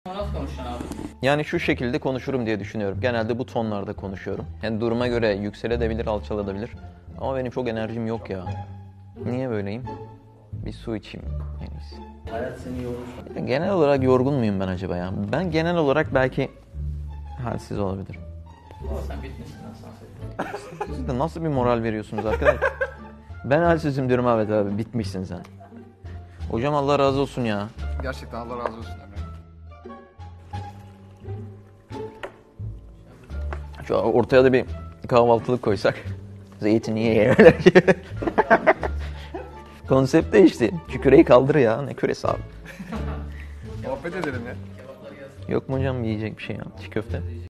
Nasıl konuşacaksın abi? Yani şu şekilde konuşurum diye düşünüyorum. Genelde bu tonlarda konuşuyorum. Yani duruma göre yükselebilir, alçalabilir. Ama benim çok enerjim yok ya. Niye böyleyim? Bir su içeyim en iyisi. Hayat seni yormuş. Ya genel olarak yorgun muyum ben acaba ya? Ben genel olarak belki halsiz olabilirim. Ama sen bitmişsin lan sanset. Siz de nasıl bir moral veriyorsunuz arkadaşlar? Ben halsizim diyorum abi bitmişsin sen. Hocam Allah razı olsun ya. Gerçekten Allah razı olsun Emre. Şu ortaya da bir kahvaltılık koysak. Zeytinyağı öyle. Konsept değişti. Şu küreyi kaldır ya. Ne küresi abi? Muhabbet edelim ya. Yok mu hocam yiyecek bir şey ya? Çiğ köfte.